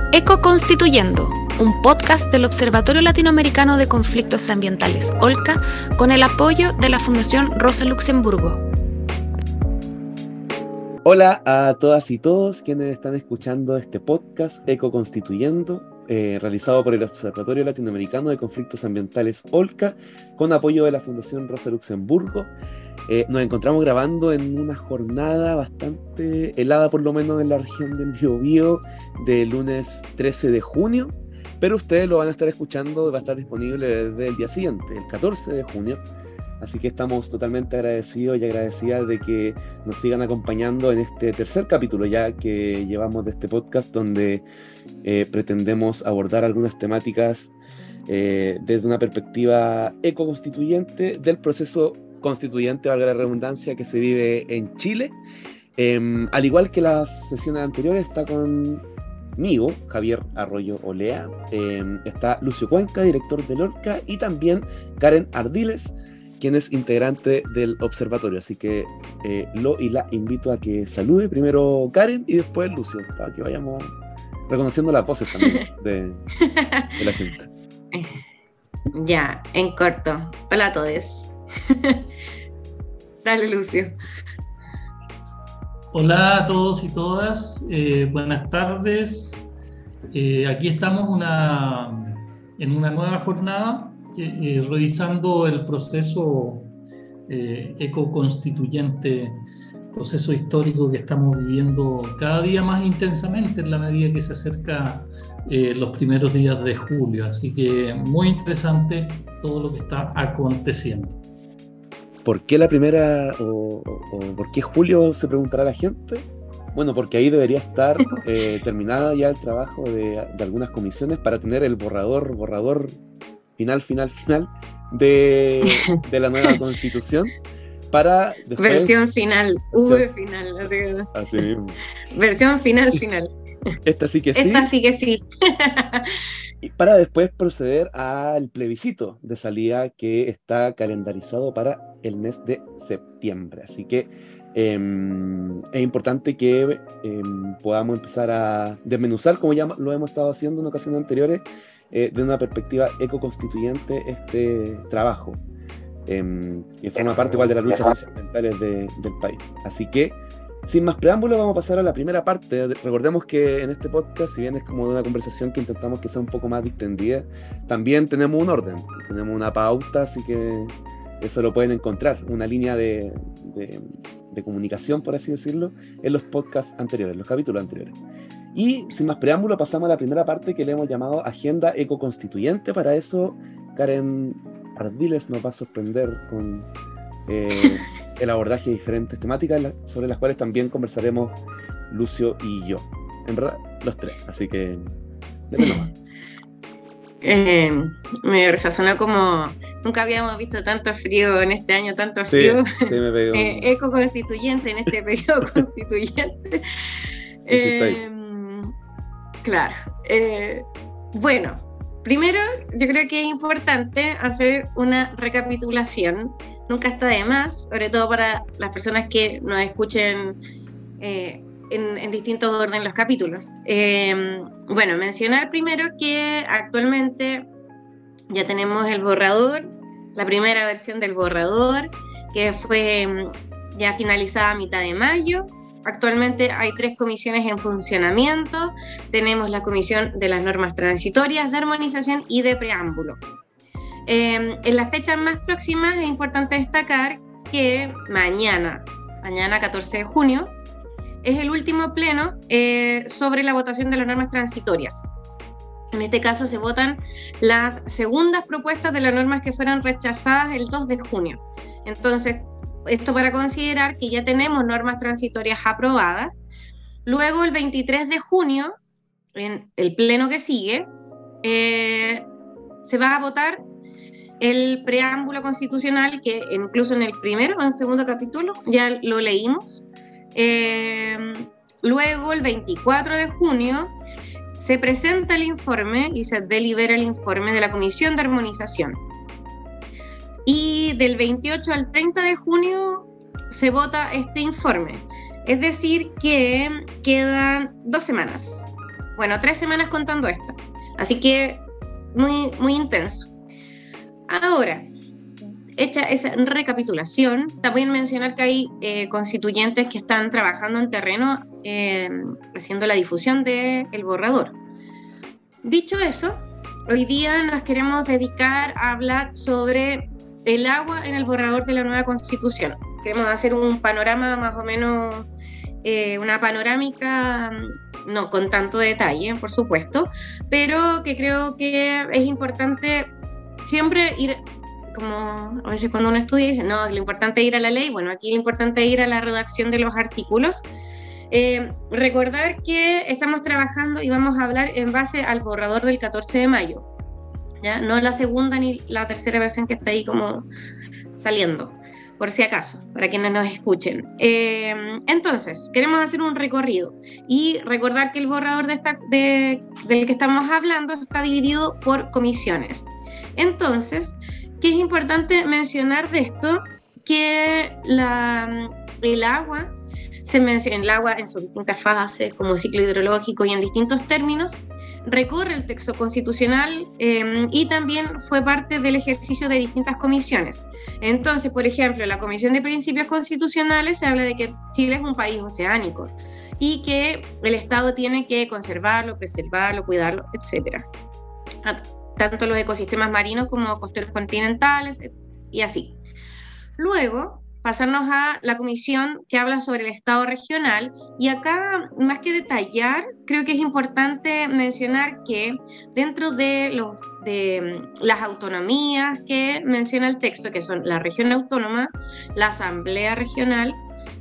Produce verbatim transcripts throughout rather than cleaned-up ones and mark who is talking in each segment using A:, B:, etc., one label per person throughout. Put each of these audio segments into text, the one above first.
A: Ecoconstituyendo, un podcast del Observatorio Latinoamericano de Conflictos Ambientales, OLCA, con el apoyo de la Fundación Rosa Luxemburgo.
B: Hola a todas y todos quienes están escuchando este podcast Ecoconstituyendo, eh, realizado por el Observatorio Latinoamericano de Conflictos Ambientales, OLCA, con apoyo de la Fundación Rosa Luxemburgo. Eh, nos encontramos grabando en una jornada bastante helada, por lo menos en la región del Biobío, de lunes trece de junio, pero ustedes lo van a estar escuchando, va a estar disponible desde el día siguiente, el catorce de junio. Así que estamos totalmente agradecidos y agradecidas de que nos sigan acompañando en este tercer capítulo ya que llevamos de este podcast, donde eh, pretendemos abordar algunas temáticas eh, desde una perspectiva ecoconstituyente del proceso constituyente, valga la redundancia, que se vive en Chile. Eh, al igual que las sesiones anteriores, está conmigo Javier Arroyo Olea, eh, está Lucio Cuenca, director del OLCA, y también Karen Ardiles, quien es integrante del observatorio. Así que eh, lo y la invito a que salude primero Karen y después Lucio, para que vayamos reconociendo las voces también de, de la gente.
C: Ya, en corto. Hola a todos. Dale, Lucio.
D: Hola a todos y todas, eh, buenas tardes. Eh, aquí estamos una, en una nueva jornada, eh, revisando el proceso eh, ecoconstituyente, proceso histórico que estamos viviendo cada día más intensamente en la medida que se acerca eh, los primeros días de julio. Así que muy interesante todo lo que está aconteciendo.
B: ¿Por qué la primera o, o, o por qué julio, se preguntará la gente? Bueno, porque ahí debería estar eh, terminada ya el trabajo de, de algunas comisiones para tener el borrador, borrador final, final, final de, de la nueva constitución. Para después...
C: Versión final, V final. Así,
B: así mismo.
C: Versión final, final.
B: Esta sí que sí.
C: Esta sí que sí.
B: Y para después proceder al plebiscito de salida que está calendarizado para el mes de septiembre. Así que eh, es importante que eh, podamos empezar a desmenuzar, como ya lo hemos estado haciendo en ocasiones anteriores, eh, de una perspectiva ecoconstituyente este trabajo, eh, que forma parte igual de las luchas socioambientales de, del país. Así que, sin más preámbulos, vamos a pasar a la primera parte. Recordemos que en este podcast, si bien es como una conversación que intentamos que sea un poco más distendida, también tenemos un orden, tenemos una pauta, así que eso lo pueden encontrar, una línea de, de, de comunicación, por así decirlo, en los podcasts anteriores, los capítulos anteriores. Y sin más preámbulos, pasamos a la primera parte que le hemos llamado Agenda Ecoconstituyente. Para eso, Karen Ardiles nos va a sorprender con... Eh, el abordaje de diferentes temáticas sobre las cuales también conversaremos Lucio y yo. En verdad, los tres. Así que, denle nomás.
C: Eh, me resonó como nunca habíamos visto tanto frío en este año, tanto frío.
B: Sí, sí me pegó.
C: eh, ecoconstituyente en este periodo constituyente. eh, claro. Eh, bueno, primero, yo creo que es importante hacer una recapitulación. Nunca está de más, sobre todo para las personas que nos escuchen eh, en, en distintos orden los capítulos. Eh, bueno, mencionar primero que actualmente ya tenemos el borrador, la primera versión del borrador, que fue ya finalizada a mitad de mayo. Actualmente hay tres comisiones en funcionamiento. Tenemos la comisión de las normas transitorias, de armonización y de preámbulo. Eh, en las fechas más próximas es importante destacar que mañana, mañana catorce de junio, es el último pleno eh, sobre la votación de las normas transitorias. En este caso se votan las segundas propuestas de las normas que fueron rechazadas el dos de junio. Entonces, esto para considerar que ya tenemos normas transitorias aprobadas. Luego, el veintitrés de junio, en el pleno que sigue, eh, se va a votar el preámbulo constitucional, que incluso en el primero o en el segundo capítulo ya lo leímos. Eh, luego, el veinticuatro de junio, se presenta el informe y se delibera el informe de la Comisión de Armonización. Y del veintiocho al treinta de junio se vota este informe. Es decir, que quedan dos semanas bueno, tres semanas contando esta. Así que muy, muy intenso. Ahora, hecha esa recapitulación, también mencionar que hay eh, constituyentes que están trabajando en terreno eh, haciendo la difusión del borrador. Dicho eso, hoy día nos queremos dedicar a hablar sobre el agua en el borrador de la nueva Constitución. Queremos hacer un panorama más o menos, eh, una panorámica, no con tanto detalle, por supuesto, pero que creo que es importante siempre ir, como a veces cuando uno estudia dice, no, lo importante es ir a la ley. Bueno, aquí lo importante es ir a la redacción de los artículos. Eh, recordar que estamos trabajando y vamos a hablar en base al borrador del catorce de mayo, ¿ya? No la segunda ni la tercera versión que está ahí como saliendo, por si acaso, para quienes nos escuchen. Eh, entonces, queremos hacer un recorrido y recordar que el borrador de esta, de, del que estamos hablando está dividido por comisiones. Entonces, ¿qué es importante mencionar de esto? Que la, el agua se menciona, el agua en sus distintas fases, como ciclo hidrológico y en distintos términos, recorre el texto constitucional eh, y también fue parte del ejercicio de distintas comisiones. Entonces, por ejemplo, en la Comisión de Principios Constitucionales se habla de que Chile es un país oceánico y que el Estado tiene que conservarlo, preservarlo, cuidarlo, etcétera. Tanto los ecosistemas marinos como costeros continentales y así. Luego, pasarnos a la comisión que habla sobre el Estado regional, y acá, más que detallar, creo que es importante mencionar que dentro de, los, de las autonomías que menciona el texto, que son la región autónoma, la asamblea regional,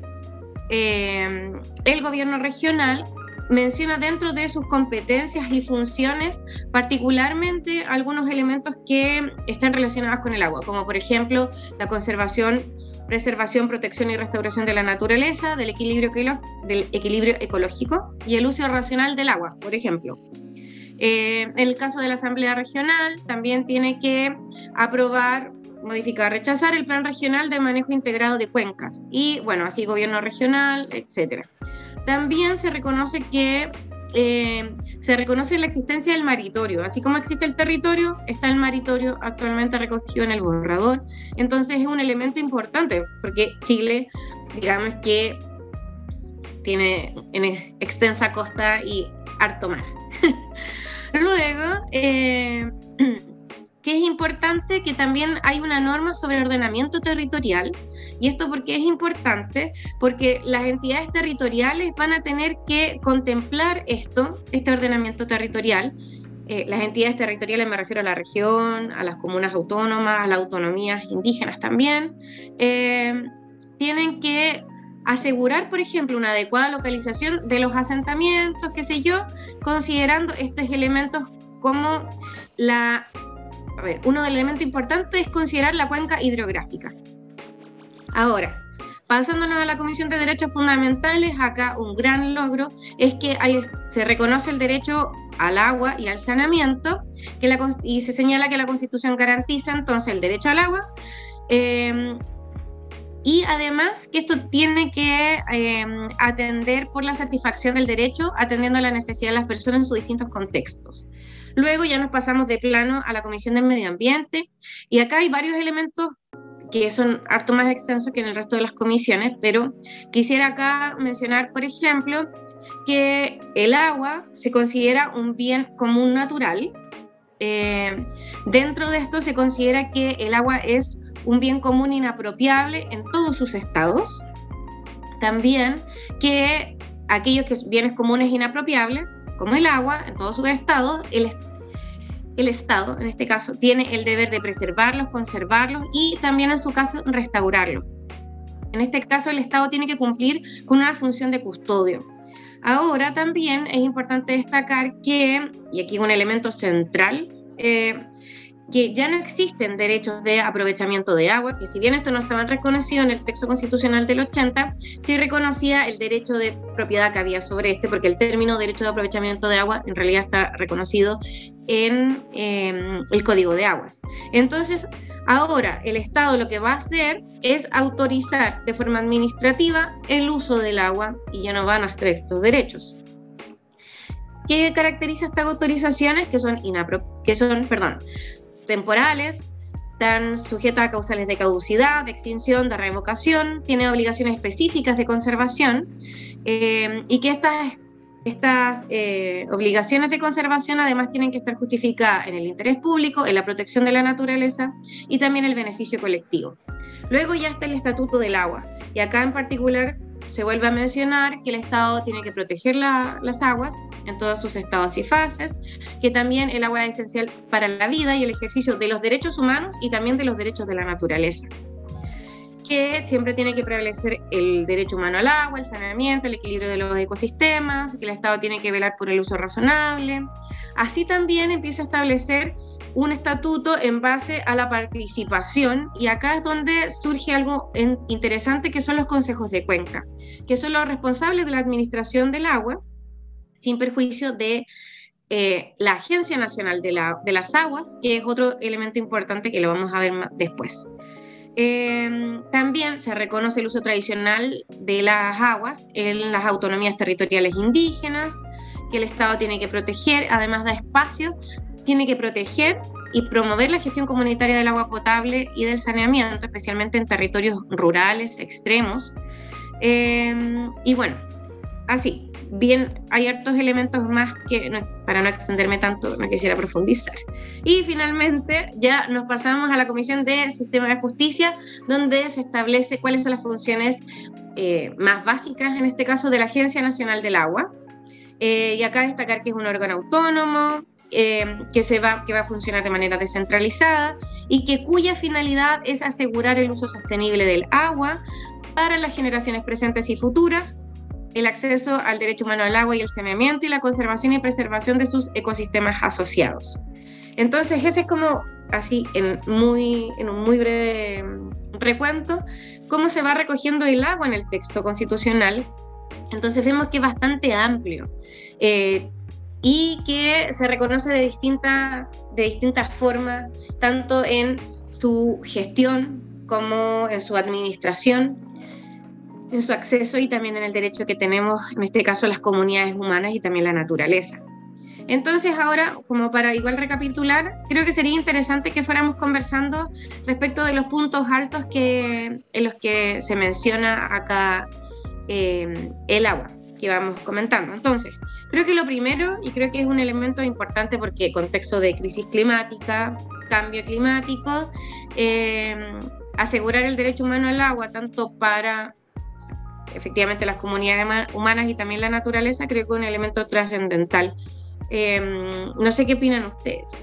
C: eh, el gobierno regional, menciona dentro de sus competencias y funciones particularmente algunos elementos que están relacionados con el agua, como por ejemplo la conservación, preservación, protección y restauración de la naturaleza, del equilibrio, del equilibrio ecológico y el uso racional del agua, por ejemplo. Eh, en el caso de la Asamblea Regional, también tiene que aprobar, modificar, rechazar el Plan Regional de Manejo Integrado de Cuencas y, bueno, así Gobierno Regional, etcétera. También se reconoce que eh, se reconoce la existencia del maritorio. Así como existe el territorio, está el maritorio actualmente recogido en el borrador. Entonces es un elemento importante porque Chile, digamos que tiene en extensa costa y harto mar. Luego, eh, que es importante que también hay una norma sobre ordenamiento territorial, y esto porque es importante, porque las entidades territoriales van a tener que contemplar esto, este ordenamiento territorial. Eh, las entidades territoriales, me refiero a la región, a las comunas autónomas, a las autonomías indígenas también, eh, tienen que asegurar, por ejemplo, una adecuada localización de los asentamientos, qué sé yo, considerando estos elementos como la... A ver, uno de los elementos importantes es considerar la cuenca hidrográfica. Ahora, pasándonos a la Comisión de Derechos Fundamentales, acá un gran logro es que hay, se reconoce el derecho al agua y al saneamiento, que la, y se señala que la Constitución garantiza entonces el derecho al agua, eh, y además que esto tiene que eh, atender por la satisfacción del derecho, atendiendo a la necesidad de las personas en sus distintos contextos. Luego ya nos pasamos de plano a la Comisión del Medio Ambiente, y acá hay varios elementos que son harto más extensos que en el resto de las comisiones, pero quisiera acá mencionar, por ejemplo, que el agua se considera un bien común natural. Eh, dentro de esto se considera que el agua es un bien común inapropiable en todos sus estados. También que aquellos que son bienes comunes inapropiables, como el agua, en todos sus estados, el, el Estado, en este caso, tiene el deber de preservarlos, conservarlos y también, en su caso, restaurarlos. En este caso, el Estado tiene que cumplir con una función de custodio. Ahora, también es importante destacar que, y aquí un elemento central, eh, que ya no existen derechos de aprovechamiento de agua, que si bien esto no estaba reconocido en el texto constitucional del ochenta, sí reconocía el derecho de propiedad que había sobre este, porque el término derecho de aprovechamiento de agua en realidad está reconocido en eh, el Código de Aguas. Entonces, ahora el Estado lo que va a hacer es autorizar de forma administrativa el uso del agua y ya no van a estar estos derechos. ¿Qué caracteriza estas autorizaciones? Que son, inapro- que son perdón, temporales, están sujetas a causales de caducidad, de extinción, de revocación, tienen obligaciones específicas de conservación, eh, y que estas, estas eh, obligaciones de conservación además tienen que estar justificadas en el interés público, en la protección de la naturaleza y también el beneficio colectivo. Luego ya está el Estatuto del Agua, y acá en particular se vuelve a mencionar que el Estado tiene que proteger la, las aguas en todos sus estados y fases, que también el agua es esencial para la vida y el ejercicio de los derechos humanos y también de los derechos de la naturaleza, que siempre tiene que prevalecer el derecho humano al agua, el saneamiento, el equilibrio de los ecosistemas, que el Estado tiene que velar por el uso razonable. Así también empieza a establecer un estatuto en base a la participación, y acá es donde surge algo interesante, que son los consejos de cuenca, que son los responsables de la administración del agua, sin perjuicio de eh, la Agencia Nacional de, la, de las Aguas, que es otro elemento importante que lo vamos a ver más después. Eh, también se reconoce el uso tradicional de las aguas en las autonomías territoriales indígenas, que el Estado tiene que proteger, además da espacio, tiene que proteger y promover la gestión comunitaria del agua potable y del saneamiento, especialmente en territorios rurales extremos. Eh, y bueno, así, bien, hay hartos elementos más que, no, para no extenderme tanto, no quisiera profundizar. Y finalmente ya nos pasamos a la Comisión de Sistema de Justicia, donde se establece cuáles son las funciones eh, más básicas, en este caso, de la Agencia Nacional del Agua. Eh, y acá destacar que es un órgano autónomo, eh, que, se va, que va a funcionar de manera descentralizada y que cuya finalidad es asegurar el uso sostenible del agua para las generaciones presentes y futuras, el acceso al derecho humano al agua y el saneamiento, y la conservación y preservación de sus ecosistemas asociados. Entonces ese es como, así, en, muy, en un muy breve recuento, cómo se va recogiendo el agua en el texto constitucional. Entonces vemos que es bastante amplio, eh, y que se reconoce de, distinta, de distintas formas, tanto en su gestión como en su administración, en su acceso y también en el derecho que tenemos, en este caso, las comunidades humanas y también la naturaleza. Entonces ahora, como para igual recapitular, creo que sería interesante que fuéramos conversando respecto de los puntos altos que, en los que se menciona acá eh, el agua, que vamos comentando. Entonces, creo que lo primero, y creo que es un elemento importante porque contexto de crisis climática, cambio climático, eh, asegurar el derecho humano al agua, tanto para efectivamente las comunidades humanas y también la naturaleza, creo que es un elemento trascendental. Eh, no sé qué opinan ustedes.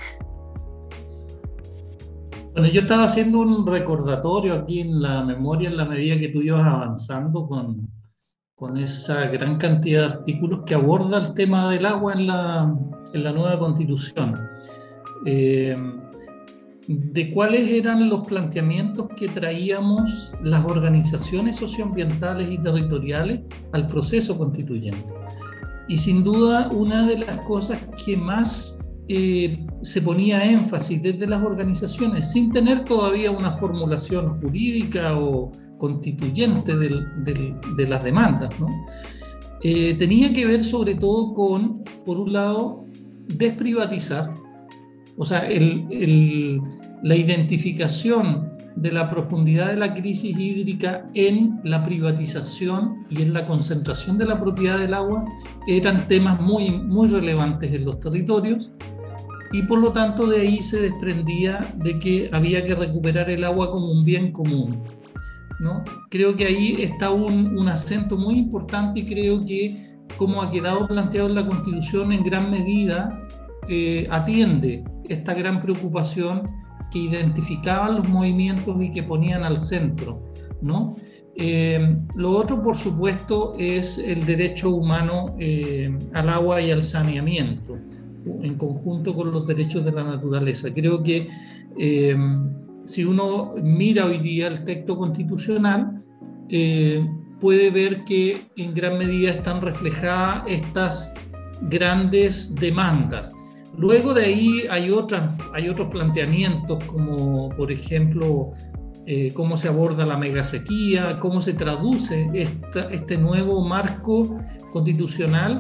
D: Bueno, yo estaba haciendo un recordatorio aquí en la memoria en la medida que tú ibas avanzando con, con esa gran cantidad de artículos que aborda el tema del agua en la, en la nueva Constitución. Eh, de cuáles eran los planteamientos que traíamos las organizaciones socioambientales y territoriales al proceso constituyente. Y sin duda una de las cosas que más eh, se ponía énfasis desde las organizaciones, sin tener todavía una formulación jurídica o constituyente del, del, de las demandas, ¿no? Eh, tenía que ver sobre todo con, por un lado, desprivatizar, o sea, el, el, la identificación de la profundidad de la crisis hídrica en la privatización y en la concentración de la propiedad del agua eran temas muy, muy relevantes en los territorios, y por lo tanto de ahí se desprendía de que había que recuperar el agua como un bien común, ¿no? Creo que ahí está un, un acento muy importante, y creo que, como ha quedado planteado en la Constitución, en gran medida eh, atiende esta gran preocupación que identificaban los movimientos y que ponían al centro, ¿no? Eh, lo otro, por supuesto, es el derecho humano eh, al agua y al saneamiento, en conjunto con los derechos de la naturaleza. Creo que eh, si uno mira hoy día el texto constitucional, eh, puede ver que en gran medida están reflejadas estas grandes demandas. Luego de ahí hay, otras, hay otros planteamientos, como por ejemplo eh, cómo se aborda la megasequía, cómo se traduce esta, este nuevo marco constitucional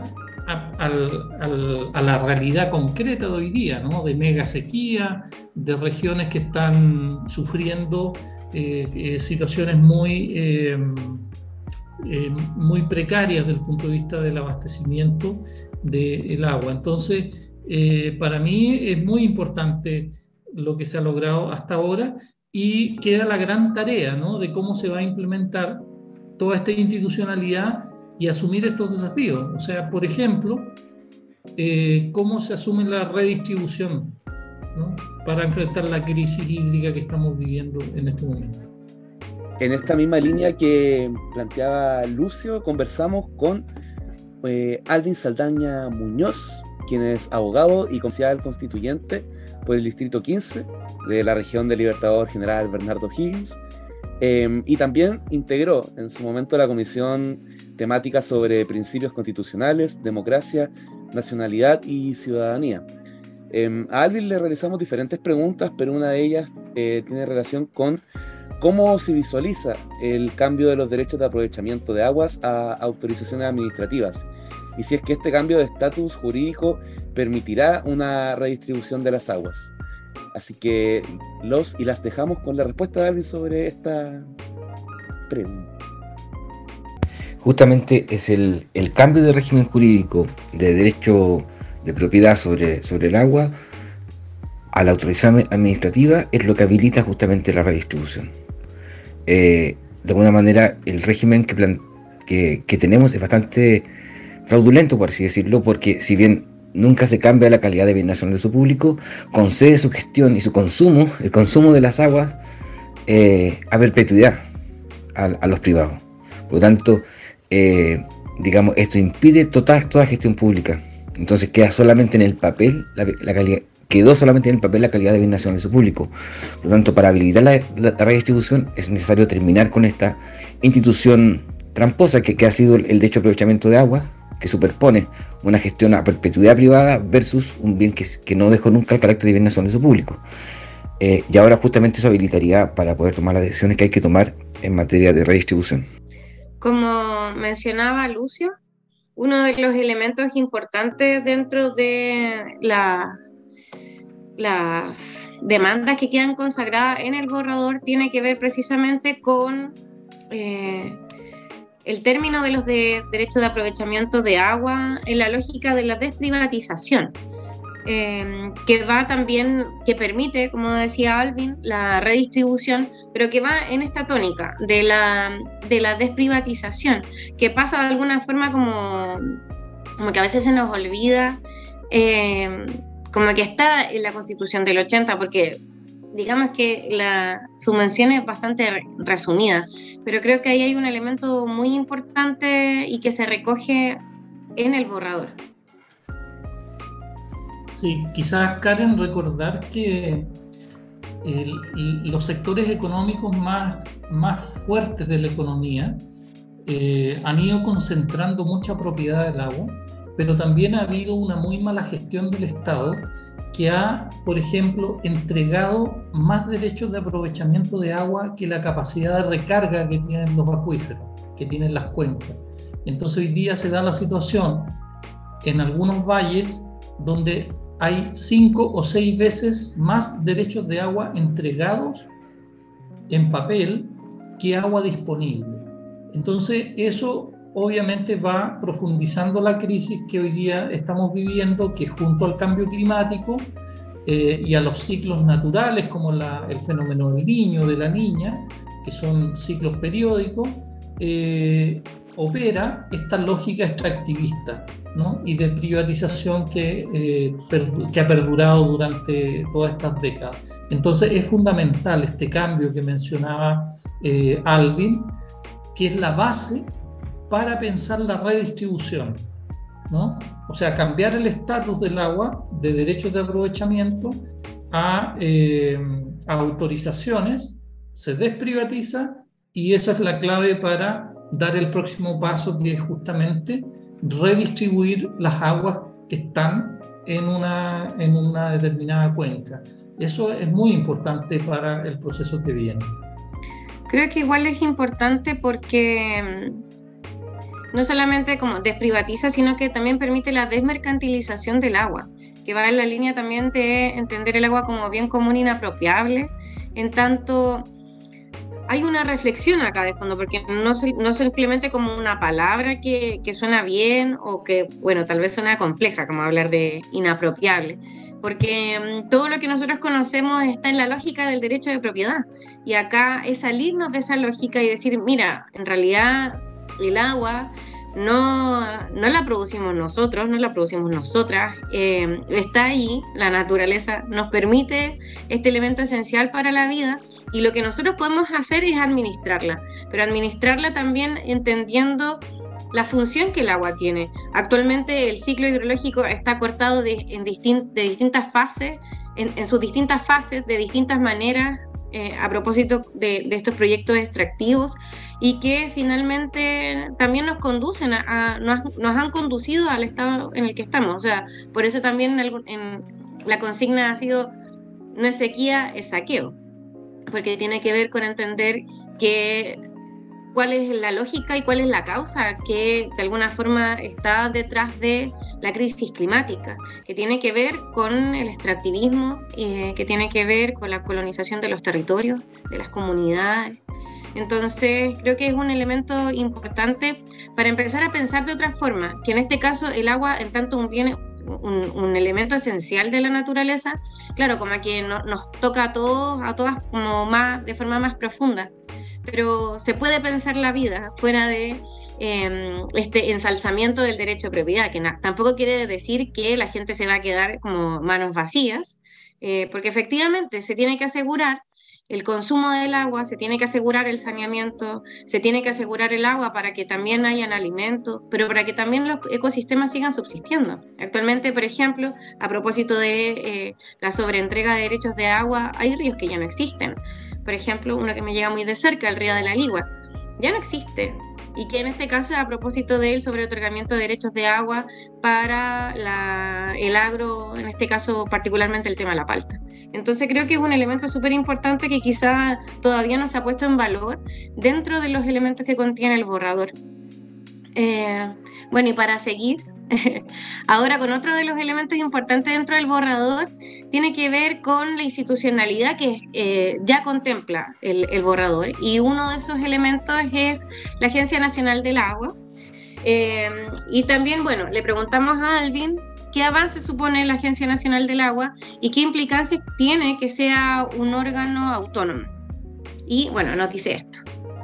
D: a, al, al, a la realidad concreta de hoy día, ¿no? De mega sequía, de regiones que están sufriendo eh, eh, situaciones muy, eh, eh, muy precarias desde el punto de vista del abastecimiento del agua. Entonces, eh, para mí es muy importante lo que se ha logrado hasta ahora y queda la gran tarea, ¿no? De cómo se va a implementar toda esta institucionalidad y asumir estos desafíos. O sea, por ejemplo, eh, cómo se asume la redistribución, ¿no? Para enfrentar la crisis hídrica que estamos viviendo en este momento.
B: En esta misma línea que planteaba Lucio, conversamos con eh, Alvin Saldaña Muñoz, quien es abogado y concejal constituyente por el Distrito quince de la región del Libertador General Bernardo Higgins, eh, y también integró en su momento la comisión temática sobre principios constitucionales, democracia, nacionalidad y ciudadanía. Eh, a Alvin le realizamos diferentes preguntas, pero una de ellas eh, tiene relación con cómo se visualiza el cambio de los derechos de aprovechamiento de aguas a autorizaciones administrativas, y si es que este cambio de estatus jurídico permitirá una redistribución de las aguas. Así que los y las dejamos con la respuesta de Alvin sobre esta pregunta.
E: Justamente es el, el cambio de régimen jurídico de derecho de propiedad sobre, sobre el agua a la autorización administrativa es lo que habilita justamente la redistribución. Eh, de alguna manera el régimen que, plan, que, que tenemos es bastante fraudulento, por así decirlo, porque si bien nunca se cambia la calidad de bien nacional de su público, concede su gestión y su consumo, el consumo de las aguas, eh, a perpetuidad a, a los privados. Por lo tanto, eh, digamos, esto impide total, toda gestión pública. Entonces queda solamente en el papel la, la calidad, quedó solamente en el papel la calidad de bien nacional de su público. Por lo tanto, para habilitar la, la, la redistribución es necesario terminar con esta institución tramposa que, que ha sido el derecho de aprovechamiento de agua, que superpone una gestión a perpetuidad privada versus un bien que, que no dejó nunca el carácter de bien nacional de su público. Eh, y ahora justamente eso habilitaría para poder tomar las decisiones que hay que tomar en materia de redistribución.
C: Como mencionaba Lucio, uno de los elementos importantes dentro de la, las demandas que quedan consagradas en el borrador tiene que ver precisamente con eh, el término de los de derechos de aprovechamiento de agua en la lógica de la desprivatización, eh, que va también, que permite, como decía Alvin, la redistribución, pero que va en esta tónica de la, de la desprivatización, que pasa de alguna forma como, como que a veces se nos olvida, eh, como que está en la Constitución del ochenta, porque digamos que la, su mención es bastante resumida, pero creo que ahí hay un elemento muy importante y que se recoge en el borrador.
D: Sí, quizás, Karen, recordar que el, los sectores económicos más, más fuertes de la economía eh, han ido concentrando mucha propiedad del agua, pero también ha habido una muy mala gestión del Estado que ha, por ejemplo, entregado más derechos de aprovechamiento de agua que la capacidad de recarga que tienen los acuíferos, que tienen las cuencas. Entonces hoy día se da la situación en algunos valles donde hay cinco o seis veces más derechos de agua entregados en papel que agua disponible. Entonces eso obviamente va profundizando la crisis que hoy día estamos viviendo, que junto al cambio climático eh, y a los ciclos naturales como la, el fenómeno del Niño, de la Niña, que son ciclos periódicos, eh, opera esta lógica extractivista, ¿no? Y de privatización que, eh, per, que ha perdurado durante todas estas décadas. Entonces es fundamental este cambio que mencionaba eh, Alvin, que es la base para pensar la redistribución, ¿no? O sea, cambiar el estatus del agua de derechos de aprovechamiento a, eh, a autorizaciones, se desprivatiza, y esa es la clave para dar el próximo paso, que es justamente redistribuir las aguas que están en una, en una determinada cuenca. Eso es muy importante para el proceso que viene.
C: Creo que igual es importante porque no solamente como desprivatiza, sino que también permite la desmercantilización del agua, que va en la línea también de entender el agua como bien común inapropiable. En tanto, hay una reflexión acá de fondo, porque no, no simplemente como una palabra que, que suena bien o que, bueno, tal vez suena compleja, como hablar de inapropiable, porque um, todo lo que nosotros conocemos está en la lógica del derecho de propiedad, y acá es salirnos de esa lógica y decir, mira, en realidad el agua no, no la producimos nosotros, no la producimos nosotras, eh, está ahí, la naturaleza nos permite este elemento esencial para la vida, y lo que nosotros podemos hacer es administrarla, pero administrarla también entendiendo la función que el agua tiene. Actualmente el ciclo hidrológico está cortado de, en distin, de distintas fases, en, en sus distintas fases, de distintas maneras, eh, a propósito de, de estos proyectos extractivos, y que finalmente también nos conducen a, a nos, nos han conducido al estado en el que estamos. O sea, por eso también en, en, la consigna ha sido, no es sequía, es saqueo, porque tiene que ver con entender que cuál es la lógica y cuál es la causa que de alguna forma está detrás de la crisis climática, que tiene que ver con el extractivismo, eh, que tiene que ver con la colonización de los territorios, de las comunidades. Entonces creo que es un elemento importante para empezar a pensar de otra forma, que en este caso el agua, en tanto un bien, un, un elemento esencial de la naturaleza, claro, como que no, nos toca a todos, a todas como más, de forma más profunda, pero se puede pensar la vida fuera de eh, este ensalzamiento del derecho de propiedad, que na, tampoco quiere decir que la gente se va a quedar como manos vacías, eh, porque efectivamente se tiene que asegurar el consumo del agua, se tiene que asegurar el saneamiento, se tiene que asegurar el agua para que también hayan alimentos, pero para que también los ecosistemas sigan subsistiendo. Actualmente, por ejemplo, a propósito de eh, la sobreentrega de derechos de agua, hay ríos que ya no existen. Por ejemplo, uno que me llega muy de cerca, el río de la Ligua, ya no existe, y que en este caso es a propósito del sobreotorgamiento de derechos de agua para la, el agro, en este caso particularmente el tema de la palta. Entonces creo que es un elemento súper importante que quizá todavía no se ha puesto en valor dentro de los elementos que contiene el borrador. Eh, bueno, y para seguir, ahora con otro de los elementos importantes dentro del borrador, tiene que ver con la institucionalidad que eh, ya contempla el, el borrador, y uno de esos elementos es la Agencia Nacional del Agua. Eh, y también, bueno, le preguntamos a Alvin qué avance supone la Agencia Nacional del Agua y qué implicancias tiene que sea un órgano autónomo. Y bueno, nos dice esto.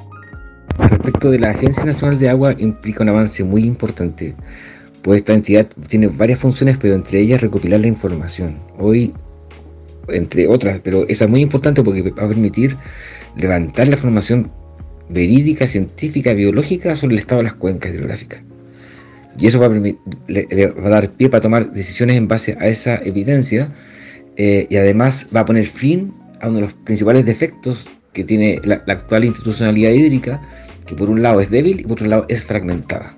E: Respecto de la Agencia Nacional de Agua, implica un avance muy importante, pues esta entidad tiene varias funciones, pero entre ellas recopilar la información. Hoy, entre otras, pero esa es muy importante porque va a permitir levantar la información verídica, científica, biológica sobre el estado de las cuencas hidrográficas. Y eso va a, permitir, le, le va a dar pie para tomar decisiones en base a esa evidencia, eh, y además va a poner fin a uno de los principales defectos que tiene la, la actual institucionalidad hídrica, que por un lado es débil y por otro lado es fragmentada.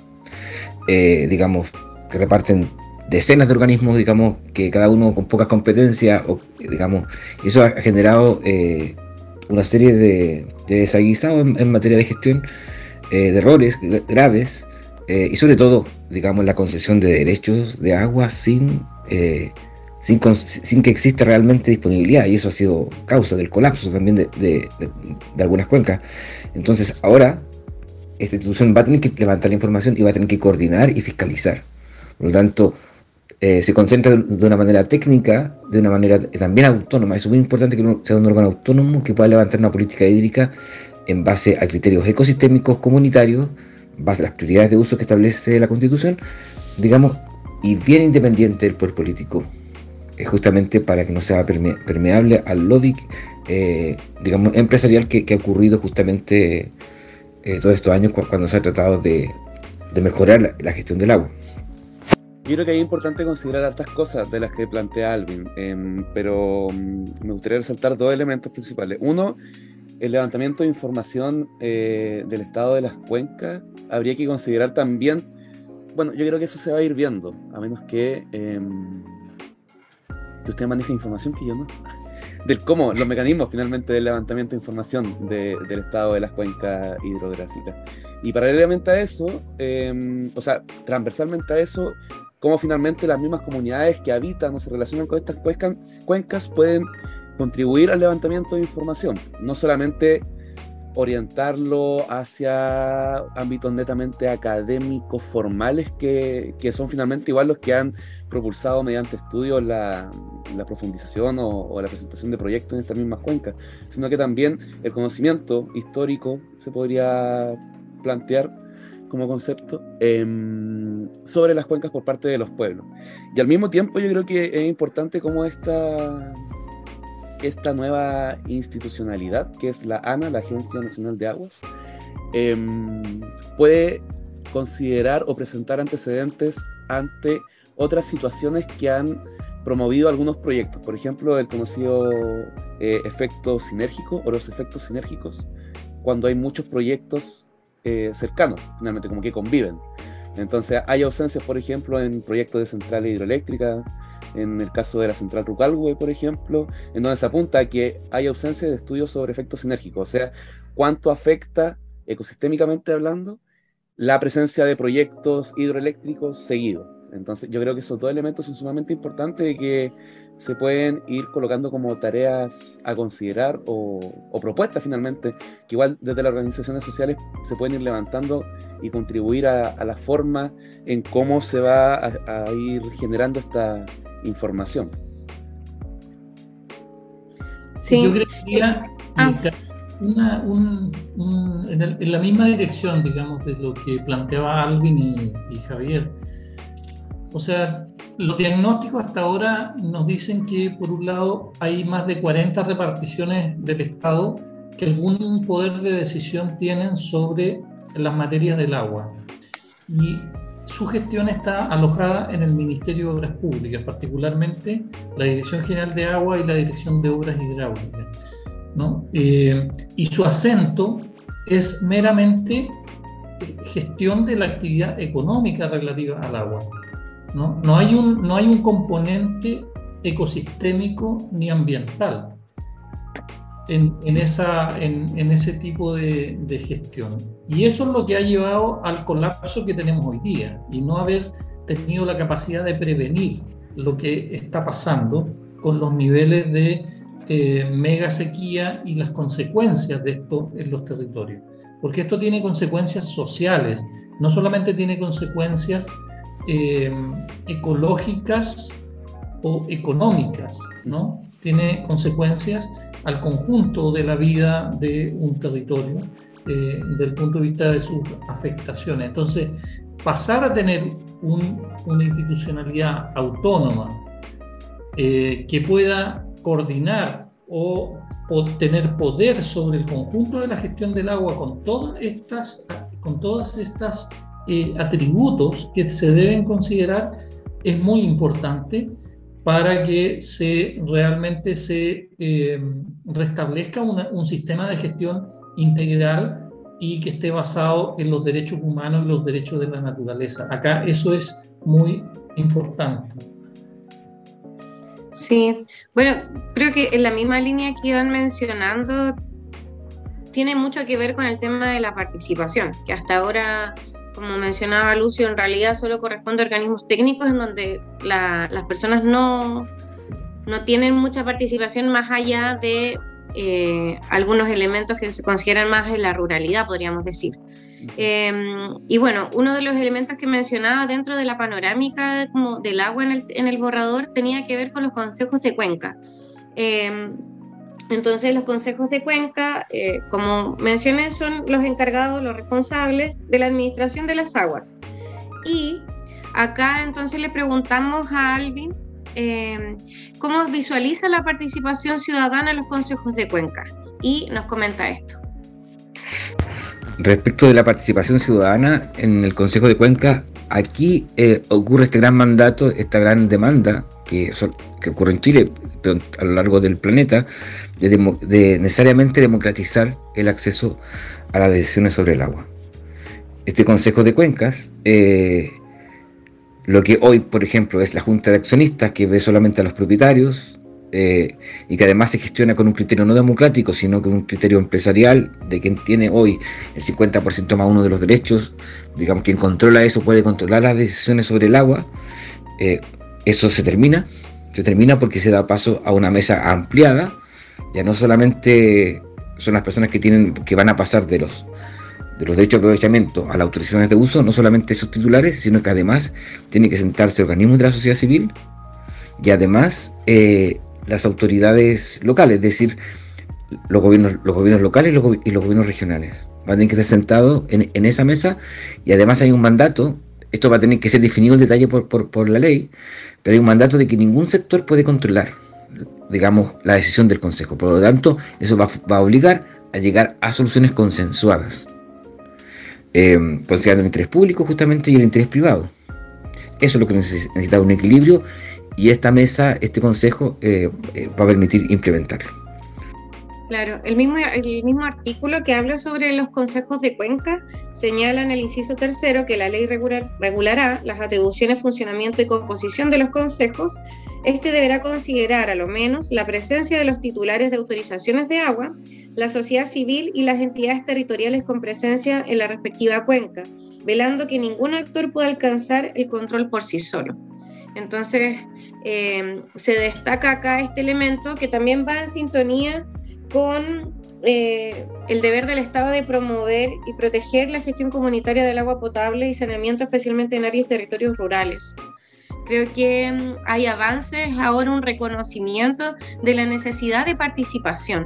E: Eh, digamos, que reparten decenas de organismos, digamos, que cada uno con pocas competencias, o, digamos, y eso ha generado eh, una serie de, de desaguisados en, en materia de gestión, eh, de errores graves, eh, y sobre todo, digamos, la concesión de derechos de agua sin, eh, sin, sin que exista realmente disponibilidad, y eso ha sido causa del colapso también de, de, de, de algunas cuencas. Entonces, ahora esta institución va a tener que levantar la información y va a tener que coordinar y fiscalizar. Por lo tanto, eh, se concentra de una manera técnica, de una manera también autónoma. Es muy importante que sea un órgano autónomo que pueda levantar una política hídrica en base a criterios ecosistémicos comunitarios, en base a las prioridades de uso que establece la Constitución, digamos, y bien independiente del poder político, eh, justamente para que no sea perme permeable al lobby, eh, digamos, empresarial que, que ha ocurrido justamente Eh, todos estos años cuando se ha tratado de, de mejorar la, la gestión del agua.
B: Yo creo que es importante considerar hartas cosas de las que plantea Alvin, eh, pero um, me gustaría resaltar dos elementos principales. Uno, el levantamiento de información eh, del estado de las cuencas. Habría que considerar también, bueno, yo creo que eso se va a ir viendo, a menos que, eh, que usted maneje información que yo no. Del cómo, los mecanismos finalmente del levantamiento de información de, del estado de las cuencas hidrográficas. Y paralelamente a eso, eh, o sea, transversalmente a eso, cómo finalmente las mismas comunidades que habitan o se relacionan con estas cuencas, cuencas pueden contribuir al levantamiento de información, no solamente orientarlo hacia ámbitos netamente académicos, formales, que, que son finalmente igual los que han propulsado mediante estudios la, la profundización o, o la presentación de proyectos en estas mismas cuencas, sino que también el conocimiento histórico se podría plantear como concepto eh, sobre las cuencas por parte de los pueblos. Y al mismo tiempo yo creo que es importante cómo esta... esta nueva institucionalidad, que es la ANA, la Agencia Nacional de Aguas, eh, puede considerar o presentar antecedentes ante otras situaciones que han promovido algunos proyectos, por ejemplo, el conocido eh, efecto sinérgico o los efectos sinérgicos, cuando hay muchos proyectos eh, cercanos, finalmente, como que conviven. Entonces hay ausencias, por ejemplo, en proyectos de centrales hidroeléctricas, en el caso de la central Rucalhue, por ejemplo, en donde se apunta a que hay ausencia de estudios sobre efectos sinérgicos, o sea, cuánto afecta ecosistémicamente hablando la presencia de proyectos hidroeléctricos seguidos. Entonces yo creo que esos dos elementos son sumamente importantes y que se pueden ir colocando como tareas a considerar o, o propuestas finalmente, que igual desde las organizaciones sociales se pueden ir levantando y contribuir a, a la forma en cómo se va a, a ir generando esta información.
C: Sí.
D: Yo creo que ya,
C: ah.
D: una, un, un, en, el, en la misma dirección, digamos, de lo que planteaba Alvin y, y Javier. O sea, los diagnósticos hasta ahora nos dicen que, por un lado, hay más de cuarenta reparticiones del Estado que algún poder de decisión tienen sobre las materias del agua. Y su gestión está alojada en el Ministerio de Obras Públicas, particularmente la Dirección General de Agua y la Dirección de Obras Hidráulicas, ¿no? Eh, y su acento es meramente gestión de la actividad económica relativa al agua, ¿no? No hay un, no hay un componente ecosistémico ni ambiental en, en, esa, en, en ese tipo de, de gestión. Y eso es lo que ha llevado al colapso que tenemos hoy día, y no haber tenido la capacidad de prevenir lo que está pasando con los niveles de eh, mega sequía y las consecuencias de esto en los territorios. Porque esto tiene consecuencias sociales, no solamente tiene consecuencias eh, ecológicas o económicas, ¿no? Tiene consecuencias al conjunto de la vida de un territorio, eh, desde el punto de vista de sus afectaciones. Entonces, pasar a tener un, una institucionalidad autónoma eh, que pueda coordinar o, o tener poder sobre el conjunto de la gestión del agua con todas estas, con todas estas eh, atributos que se deben considerar, es muy importante para que se, realmente se eh, restablezca una, un sistema de gestión integral y que esté basado en los derechos humanos y los derechos de la naturaleza. Acá eso es muy importante.
C: Sí, bueno, creo que en la misma línea que iban mencionando, tiene mucho que ver con el tema de la participación, que hasta ahora, como mencionaba Lucio, en realidad solo corresponde a organismos técnicos en donde la, las personas no, no tienen mucha participación más allá de eh, algunos elementos que se consideran más en la ruralidad, podríamos decir. Eh, y bueno, uno de los elementos que mencionaba dentro de la panorámica como del agua en el, en el borrador tenía que ver con los consejos de cuenca. Eh, entonces los consejos de cuenca, eh, como mencioné, son los encargados, los responsables de la administración de las aguas. Y acá entonces le preguntamos a Alvin eh, cómo visualiza la participación ciudadana en los consejos de cuenca, y nos comenta esto.
E: Respecto de la participación ciudadana en el Consejo de Cuenca, aquí eh, ocurre este gran mandato, esta gran demanda que, son, que ocurre en Chile, pero a lo largo del planeta, de, demo, de necesariamente democratizar el acceso a las decisiones sobre el agua. Este Consejo de Cuencas, eh, lo que hoy, por ejemplo, es la Junta de Accionistas, que ve solamente a los propietarios, eh, y que además se gestiona con un criterio no democrático, sino con un criterio empresarial de quien tiene hoy el cincuenta por ciento más uno de los derechos, digamos, quien controla eso puede controlar las decisiones sobre el agua, eh, eso se termina, se termina porque se da paso a una mesa ampliada. Ya no solamente son las personas que tienen, que van a pasar de los de los derechos de aprovechamiento a las autorizaciones de uso, no solamente esos titulares, sino que además tienen que sentarse organismos de la sociedad civil y además eh, las autoridades locales, es decir, los gobiernos, los gobiernos locales y los, y los gobiernos regionales. Van a tener que estar sentados en, en esa mesa y además hay un mandato, esto va a tener que ser definido en detalle por, por, por la ley, pero hay un mandato de que ningún sector puede controlar, digamos, la decisión del Consejo. Por lo tanto, eso va, va a obligar a llegar a soluciones consensuadas, eh, considerando el interés público justamente y el interés privado. Eso es lo que necesita un equilibrio y esta mesa, este Consejo, eh, eh, va a permitir implementarlo.
C: Claro, el mismo, el mismo artículo que habla sobre los consejos de cuenca señala en el inciso tercero que la ley regular, regulará las atribuciones, funcionamiento y composición de los consejos. Este deberá considerar a lo menos la presencia de los titulares de autorizaciones de agua, la sociedad civil y las entidades territoriales con presencia en la respectiva cuenca, velando que ningún actor pueda alcanzar el control por sí solo. Entonces, eh, se destaca acá este elemento que también va en sintonía con eh, el deber del Estado de promover y proteger la gestión comunitaria del agua potable y saneamiento, especialmente en áreas y territorios rurales. Creo que um, hay avances, ahora un reconocimiento de la necesidad de participación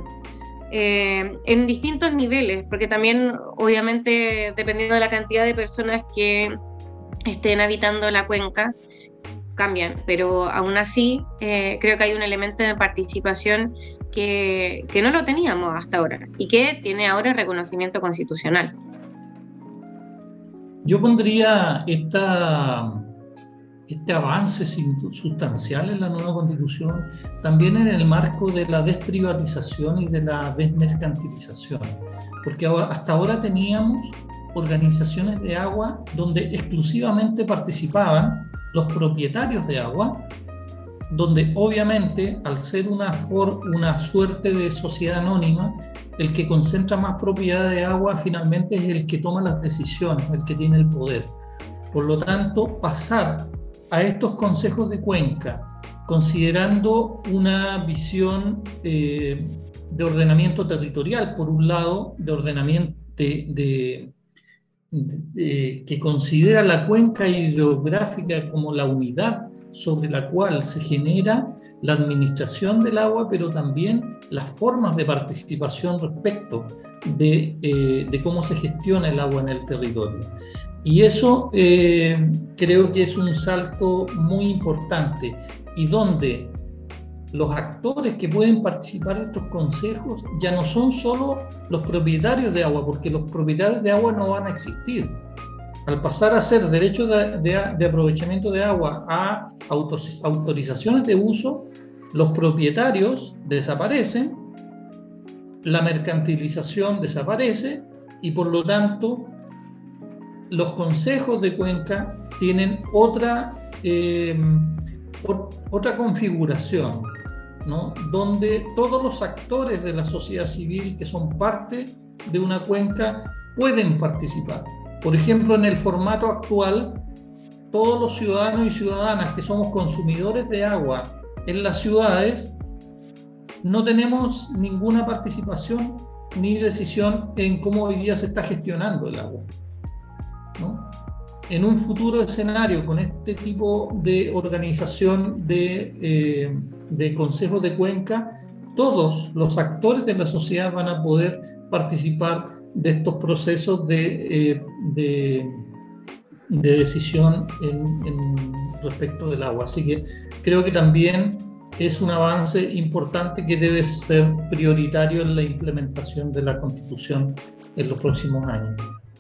C: eh, en distintos niveles, porque también, obviamente, dependiendo de la cantidad de personas que estén habitando la cuenca, cambian, pero aún así eh, creo que hay un elemento de participación que, que no lo teníamos hasta ahora y que tiene ahora reconocimiento constitucional.
D: Yo pondría esta, este avance sustancial en la nueva Constitución también en el marco de la desprivatización y de la desmercantilización, porque hasta ahora teníamos organizaciones de agua donde exclusivamente participaban los propietarios de agua, donde obviamente al ser una, for, una suerte de sociedad anónima, el que concentra más propiedad de agua finalmente es el que toma las decisiones, el que tiene el poder. Por lo tanto, pasar a estos consejos de cuenca, considerando una visión eh, de ordenamiento territorial, por un lado, de ordenamiento de, de Eh, que considera la cuenca hidrográfica como la unidad sobre la cual se genera la administración del agua, pero también las formas de participación respecto de, eh, de cómo se gestiona el agua en el territorio. Y eso eh, creo que es un salto muy importante y donde los actores que pueden participar en estos consejos ya no son solo los propietarios de agua, porque los propietarios de agua no van a existir. Al pasar a ser derechos de, de, de aprovechamiento de agua a autos, autorizaciones de uso, los propietarios desaparecen, la mercantilización desaparece y por lo tanto los consejos de cuenca tienen otra, eh, otra configuración, ¿no? Donde todos los actores de la sociedad civil que son parte de una cuenca pueden participar. Por ejemplo, en el formato actual, todos los ciudadanos y ciudadanas que somos consumidores de agua en las ciudades no tenemos ninguna participación ni decisión en cómo hoy día se está gestionando el agua, ¿no? En un futuro escenario con este tipo de organización de, eh, de consejos de cuenca, todos los actores de la sociedad van a poder participar de estos procesos de, eh, de, de decisión en, en respecto del agua. Así que creo que también es un avance importante que debe ser prioritario en la implementación de la Constitución en los próximos años.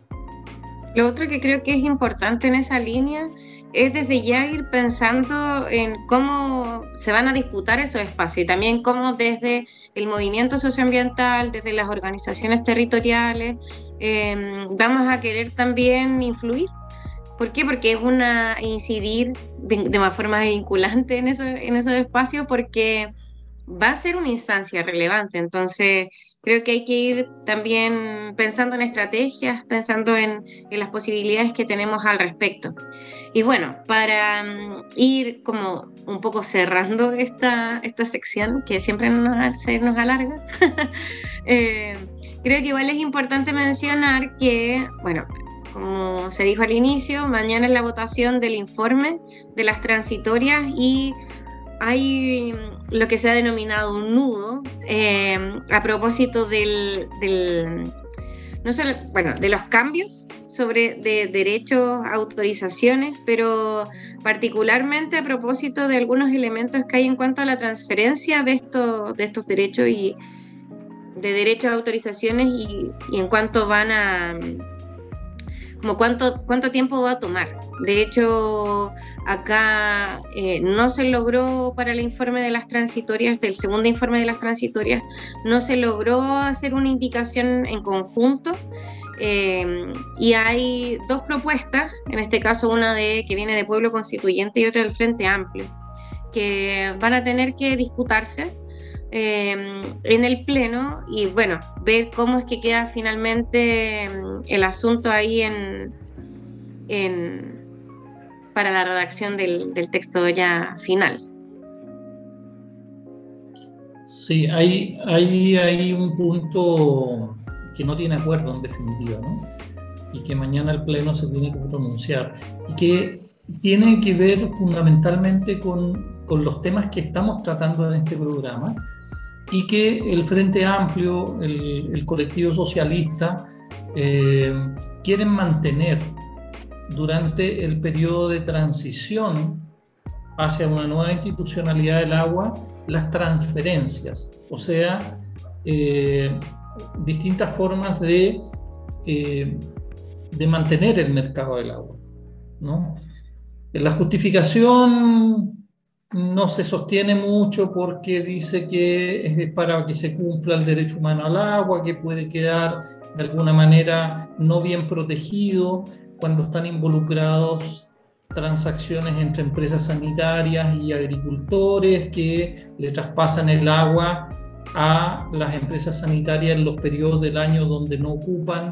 C: Lo otro que creo que es importante en esa línea es desde ya ir pensando en cómo se van a disputar esos espacios y también cómo desde el movimiento socioambiental, desde las organizaciones territoriales, eh, vamos a querer también influir. ¿Por qué? Porque es una incidir de, de más forma vinculante en, eso, en esos espacios, porque va a ser una instancia relevante. Entonces, creo que hay que ir también pensando en estrategias, pensando en, en las posibilidades que tenemos al respecto. Y bueno, para um, ir como un poco cerrando esta, esta sección, que siempre nos, se nos alarga, eh, creo que igual es importante mencionar que, bueno, como se dijo al inicio, mañana es la votación del informe de las transitorias y hay lo que se ha denominado un nudo eh, a propósito del, del no solo, bueno, de los cambios sobre de derechos, autorizaciones, pero particularmente a propósito de algunos elementos que hay en cuanto a la transferencia de estos, de estos derechos y de derechos, autorizaciones y, y en cuanto van a como cuánto, cuánto tiempo va a tomar. De hecho, acá eh, no se logró para el informe de las transitorias, del segundo informe de las transitorias, no se logró hacer una indicación en conjunto eh, y hay dos propuestas, en este caso una de que viene de Pueblo Constituyente y otra del Frente Amplio, que van a tener que discutirse Eh, en el pleno y bueno, ver cómo es que queda finalmente el asunto ahí en, en para la redacción del, del texto ya final.
D: Sí, hay, hay, hay un punto que no tiene acuerdo en definitiva, ¿no? Y que mañana el pleno se tiene que pronunciar y que tiene que ver fundamentalmente con, con los temas que estamos tratando en este programa y que el Frente Amplio, el, el colectivo socialista, eh, quieren mantener durante el periodo de transición hacia una nueva institucionalidad del agua las transferencias, o sea, eh, distintas formas de, eh, de mantener el mercado del agua, ¿no? La justificación no se sostiene mucho porque dice que es para que se cumpla el derecho humano al agua, que puede quedar de alguna manera no bien protegido cuando están involucrados transacciones entre empresas sanitarias y agricultores que le traspasan el agua a las empresas sanitarias en los periodos del año donde no ocupan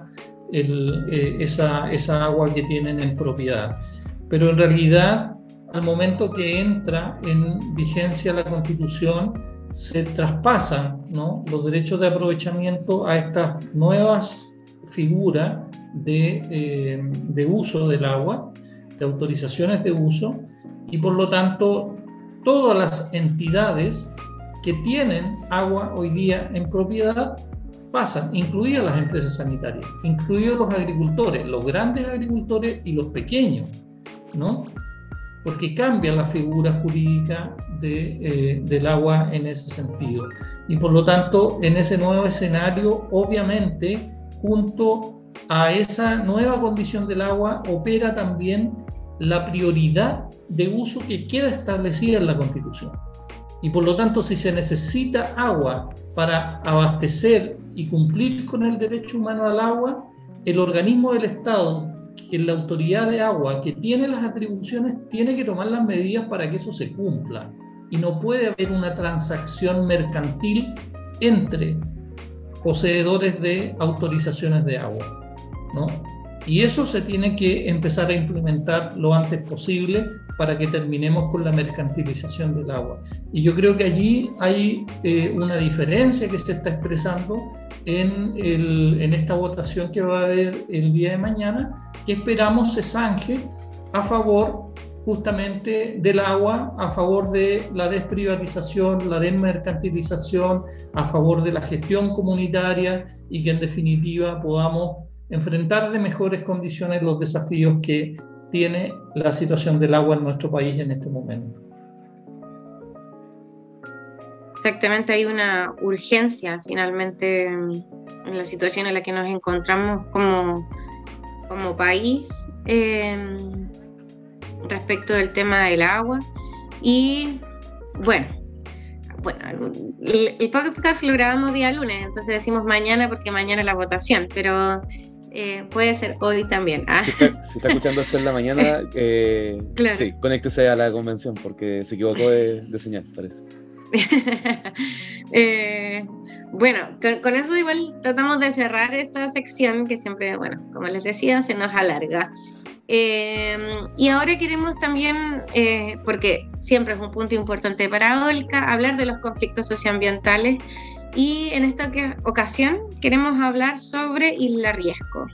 D: el, eh, esa, esa agua que tienen en propiedad. Pero en realidad, al momento que entra en vigencia la Constitución, se traspasan, ¿no?, los derechos de aprovechamiento a estas nuevas figuras de, eh, de uso del agua, de autorizaciones de uso, y por lo tanto todas las entidades que tienen agua hoy día en propiedad pasan, incluidas las empresas sanitarias, incluidos los agricultores, los grandes agricultores y los pequeños, ¿no? Porque cambia la figura jurídica de, eh, del agua en ese sentido. Y por lo tanto, en ese nuevo escenario, obviamente, junto a esa nueva condición del agua, opera también la prioridad de uso que queda establecida en la Constitución. Y por lo tanto, si se necesita agua para abastecer y cumplir con el derecho humano al agua, el organismo del Estado, que la autoridad de agua que tiene las atribuciones, tiene que tomar las medidas para que eso se cumpla. Y no puede haber una transacción mercantil entre poseedores de autorizaciones de agua, ¿no? Y eso se tiene que empezar a implementar lo antes posible para que terminemos con la mercantilización del agua. Y yo creo que allí hay eh, una diferencia que se está expresando en, el, en esta votación que va a haber el día de mañana, que esperamos se zanje a favor justamente del agua, a favor de la desprivatización, la desmercantilización, a favor de la gestión comunitaria y que en definitiva podamos enfrentar de mejores condiciones los desafíos que tiene la situación del agua en nuestro país en este momento.
C: Exactamente, hay una urgencia finalmente en la situación en la que nos encontramos como, como país eh, respecto del tema del agua. Y bueno, bueno el, el podcast lo grabamos día lunes, entonces decimos mañana porque mañana es la votación, pero Eh, puede ser hoy también. Ah.
B: Si, está, si está escuchando esto en la mañana, eh,
C: claro.
B: Sí, conéctese a la convención porque se equivocó de, de señal, parece.
C: eh, bueno, con, con eso igual tratamos de cerrar esta sección que siempre, bueno, como les decía, se nos alarga. Eh, y ahora queremos también, eh, porque siempre es un punto importante para Olca, hablar de los conflictos socioambientales, y en esta ocasión queremos hablar sobre Isla Riesco.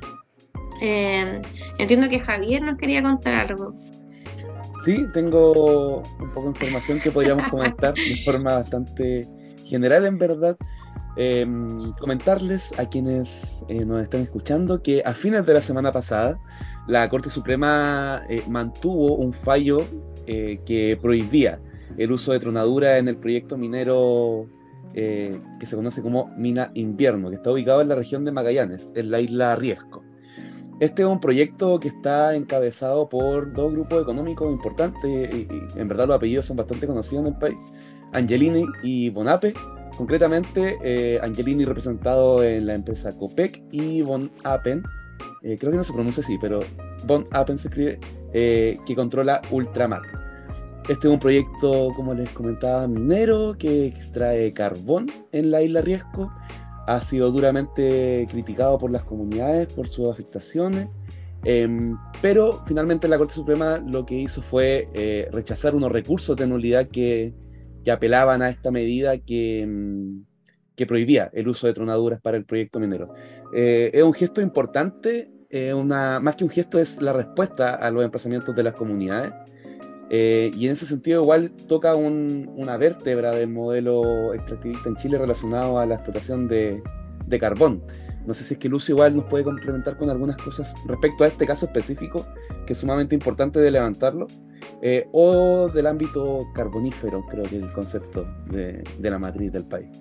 C: Eh, entiendo que Javier nos quería contar algo.
B: Sí, tengo un poco de información que podríamos comentar de forma bastante general, en verdad. Eh, comentarles a quienes eh, nos están escuchando que a fines de la semana pasada la Corte Suprema eh, mantuvo un fallo eh, que prohibía el uso de tronadura en el proyecto minero eh, que se conoce como Mina Invierno, que está ubicado en la región de Magallanes, en la isla Riesco. Este es un proyecto que está encabezado por dos grupos económicos importantes, y, y en verdad los apellidos son bastante conocidos en el país, Angelini y Bonape. Concretamente, eh, Angelini representado en la empresa Copec y Von Appen, eh, creo que no se pronuncia así, pero Von Appen se escribe, eh, que controla Ultramar. Este es un proyecto, como les comentaba, minero que extrae carbón en la isla Riesco. Ha sido duramente criticado por las comunidades por sus afectaciones, eh, pero finalmente la Corte Suprema lo que hizo fue eh, rechazar unos recursos de nulidad que que apelaban a esta medida que, que prohibía el uso de tronaduras para el proyecto minero. Eh, es un gesto importante, eh, una, más que un gesto es la respuesta a los emplazamientos de las comunidades, eh, y en ese sentido igual toca un, una vértebra del modelo extractivista en Chile relacionado a la explotación de, de carbón. No sé si es que Lucio igual nos puede complementar con algunas cosas respecto a este caso específico, que es sumamente importante de levantarlo, eh, o del ámbito carbonífero, creo que es el concepto de, de la matriz del país.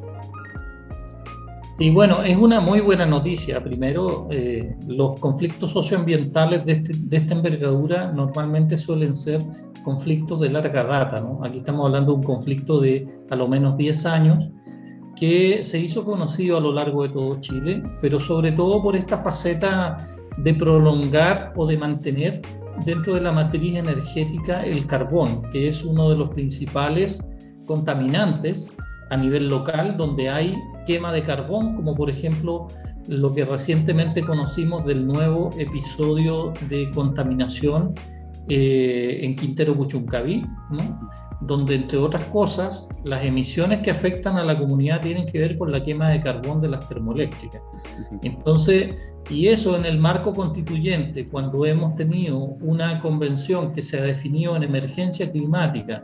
D: Y bueno, es una muy buena noticia. Primero, eh, los conflictos socioambientales de, este, de esta envergadura normalmente suelen ser conflictos de larga data, ¿no? Aquí estamos hablando de un conflicto de a lo menos diez años, que se hizo conocido a lo largo de todo Chile, pero sobre todo por esta faceta de prolongar o de mantener dentro de la matriz energética el carbón, que es uno de los principales contaminantes a nivel local, donde hay quema de carbón, como por ejemplo lo que recientemente conocimos del nuevo episodio de contaminación eh, en Quintero Puchuncaví, ¿no? Donde, entre otras cosas, las emisiones que afectan a la comunidad tienen que ver con la quema de carbón de las termoeléctricas. Entonces, y eso en el marco constituyente, cuando hemos tenido una convención que se ha definido en emergencia climática,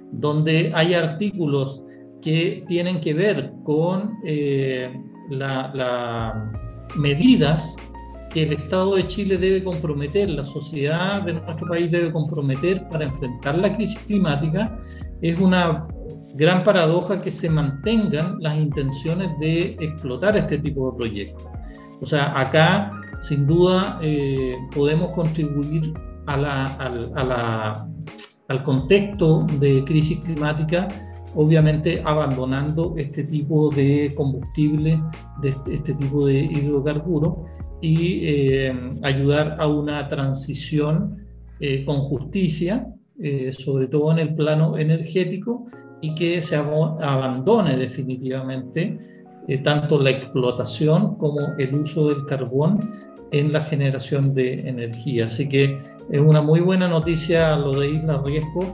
D: donde hay artículos que tienen que ver con eh, las la medidas que el Estado de Chile debe comprometer, la sociedad de nuestro país debe comprometer para enfrentar la crisis climática, es una gran paradoja que se mantengan las intenciones de explotar este tipo de proyectos. O sea, acá sin duda eh, podemos contribuir a la, a, a la, al contexto de crisis climática, obviamente abandonando este tipo de combustible, de este, este tipo de hidrocarburos, y eh, ayudar a una transición eh, con justicia, eh, sobre todo en el plano energético, y que se ab- abandone definitivamente eh, tanto la explotación como el uso del carbón en la generación de energía. Así que es una muy buena noticia lo de Isla Riesco,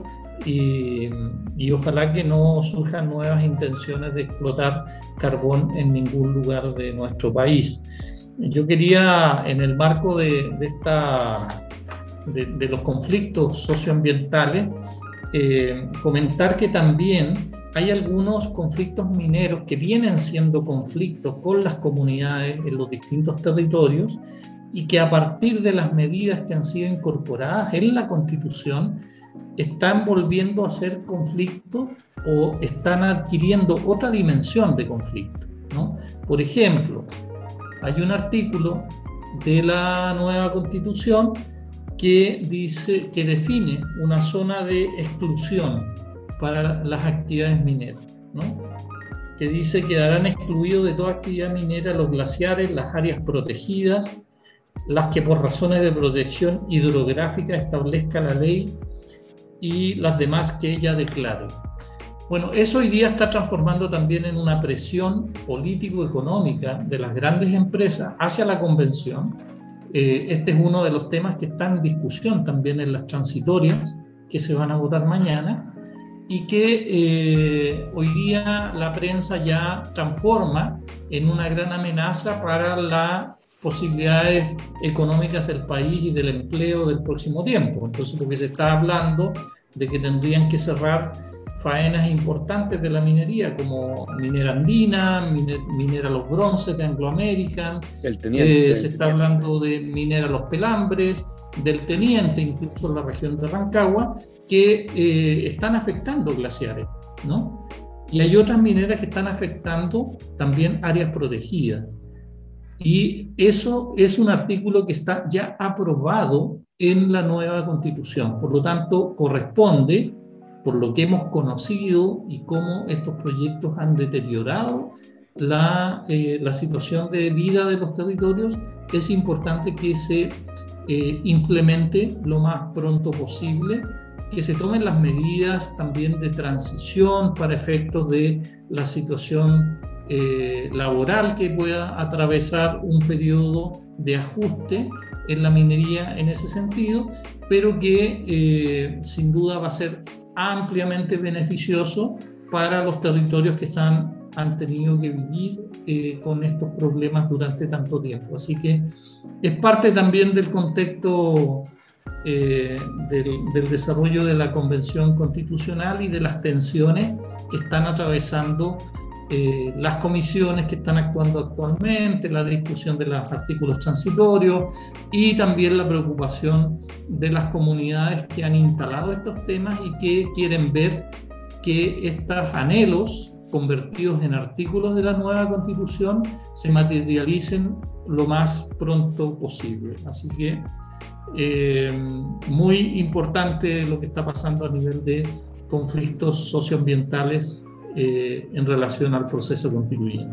D: y, y ojalá que no surjan nuevas intenciones de explotar carbón en ningún lugar de nuestro país. Yo quería, en el marco de, de, esta, de, de los conflictos socioambientales, eh, comentar que también hay algunos conflictos mineros que vienen siendo conflictos con las comunidades en los distintos territorios, y que a partir de las medidas que han sido incorporadas en la Constitución están volviendo a ser conflictos o están adquiriendo otra dimensión de conflicto, ¿no? Por ejemplo, hay un artículo de la nueva Constitución que dice, que define una zona de exclusión para las actividades mineras, ¿no? Que dice que quedarán excluidos de toda actividad minera los glaciares, las áreas protegidas, las que por razones de protección hidrográfica establezca la ley, y las demás que ella declare. Bueno, eso hoy día está transformando también en una presión político-económica de las grandes empresas hacia la convención. Eh, este es uno de los temas que están en discusión también en las transitorias que se van a votar mañana, y que eh, hoy día la prensa ya transforma en una gran amenaza para las posibilidades económicas del país y del empleo del próximo tiempo. Entonces, porque se está hablando de que tendrían que cerrar faenas importantes de la minería, como Minera Andina, Miner, Minera Los Bronces de Anglo American,
B: el teniente,
D: eh, se está hablando de Minera Los Pelambres, del Teniente, incluso en la región de Rancagua, que eh, están afectando glaciares, ¿no? Y hay otras mineras que están afectando también áreas protegidas. Y eso es un artículo que está ya aprobado en la nueva Constitución. Por lo tanto, corresponde, por lo que hemos conocido y cómo estos proyectos han deteriorado la, eh, la situación de vida de los territorios, es importante que se eh, implemente lo más pronto posible, que se tomen las medidas también de transición para efectos de la situación eh, laboral que pueda atravesar un periodo de ajuste en la minería en ese sentido, pero que eh, sin duda va a ser ampliamente beneficioso para los territorios que están, han tenido que vivir eh, con estos problemas durante tanto tiempo. Así que es parte también del contexto eh, del, del desarrollo de la Convención Constitucional y de las tensiones que están atravesando eh, las comisiones que están actuando actualmente, la discusión de los artículos transitorios y también la preocupación de las comunidades que han instalado estos temas y que quieren ver que estos anhelos convertidos en artículos de la nueva Constitución se materialicen lo más pronto posible. Así que eh, muy importante lo que está pasando a nivel de conflictos socioambientales eh, en relación al proceso constituyente.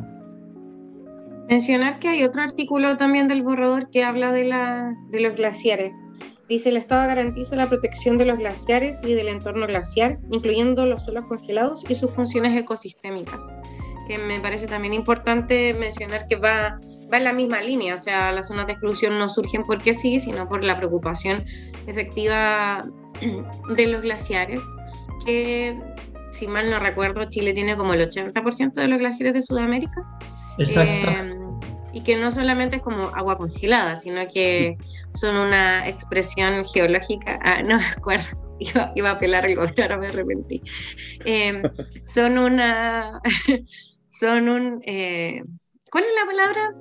C: Mencionar que hay otro artículo también del borrador que habla de, la, de los glaciares. Dice: el Estado garantiza la protección de los glaciares y del entorno glaciar, incluyendo los suelos congelados y sus funciones ecosistémicas. Que me parece también importante mencionar que va, va en la misma línea, o sea, las zonas de exclusión no surgen porque sí, sino por la preocupación efectiva de los glaciares, que, si mal no recuerdo, Chile tiene como el ochenta por ciento de los glaciares de Sudamérica.
D: Exacto.
C: Eh, y que no solamente es como agua congelada, sino que son una expresión geológica. Ah, no me acuerdo, iba, iba a pelar algo, pero ahora me arrepentí. Eh, son una... son un... Eh, ¿cuál es la palabra?